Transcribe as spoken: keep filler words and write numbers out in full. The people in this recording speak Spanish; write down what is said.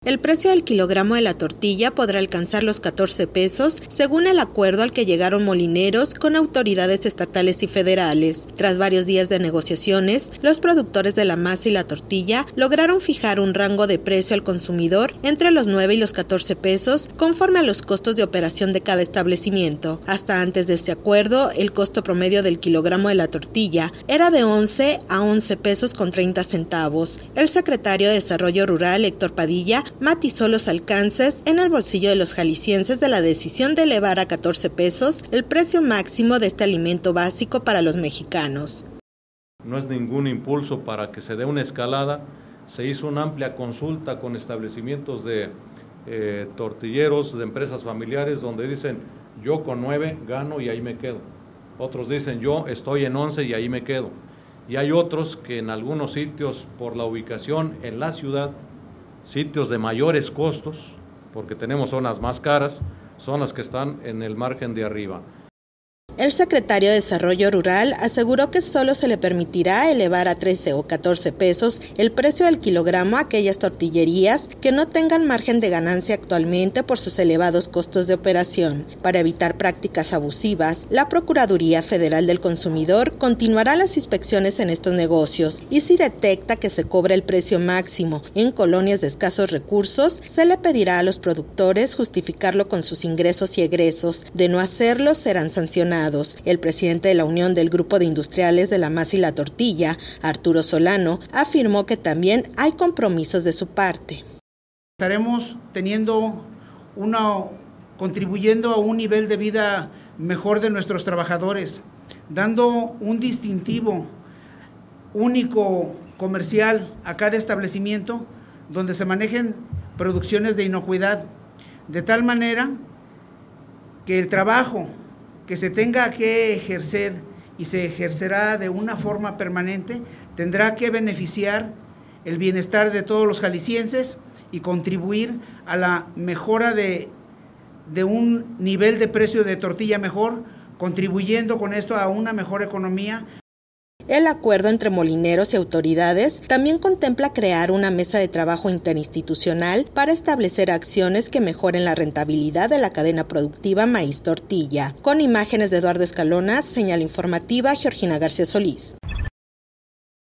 El precio del kilogramo de la tortilla podrá alcanzar los catorce pesos, según el acuerdo al que llegaron molineros con autoridades estatales y federales. Tras varios días de negociaciones, los productores de la masa y la tortilla lograron fijar un rango de precio al consumidor entre los nueve y los catorce pesos, conforme a los costos de operación de cada establecimiento. Hasta antes de este acuerdo, el costo promedio del kilogramo de la tortilla era de once a once pesos con treinta centavos. El secretario de Desarrollo Rural, Héctor Padilla, matizó los alcances en el bolsillo de los jaliscienses de la decisión de elevar a catorce pesos el precio máximo de este alimento básico para los mexicanos. No es ningún impulso para que se dé una escalada. Se hizo una amplia consulta con establecimientos de eh, tortilleros, de empresas familiares, donde dicen, yo con nueve gano y ahí me quedo. Otros dicen, yo estoy en once y ahí me quedo. Y hay otros que en algunos sitios, por la ubicación en la ciudad, sitios de mayores costos, porque tenemos zonas más caras, son las que están en el margen de arriba. El secretario de Desarrollo Rural aseguró que solo se le permitirá elevar a trece o catorce pesos el precio del kilogramo a aquellas tortillerías que no tengan margen de ganancia actualmente por sus elevados costos de operación. Para evitar prácticas abusivas, la Procuraduría Federal del Consumidor continuará las inspecciones en estos negocios y si detecta que se cobra el precio máximo en colonias de escasos recursos, se le pedirá a los productores justificarlo con sus ingresos y egresos. De no hacerlo, serán sancionados. El presidente de la Unión del Grupo de Industriales de la Masa y la Tortilla, Arturo Solano, afirmó que también hay compromisos de su parte. Estaremos teniendo una, contribuyendo a un nivel de vida mejor de nuestros trabajadores, dando un distintivo único comercial a cada establecimiento donde se manejen producciones de inocuidad, de tal manera que el trabajo que se tenga que ejercer y se ejercerá de una forma permanente, tendrá que beneficiar el bienestar de todos los jaliscienses y contribuir a la mejora de, de un nivel de precio de tortilla mejor, contribuyendo con esto a una mejor economía. El acuerdo entre molineros y autoridades también contempla crear una mesa de trabajo interinstitucional para establecer acciones que mejoren la rentabilidad de la cadena productiva maíz-tortilla. Con imágenes de Eduardo Escalona, señal informativa Georgina García Solís.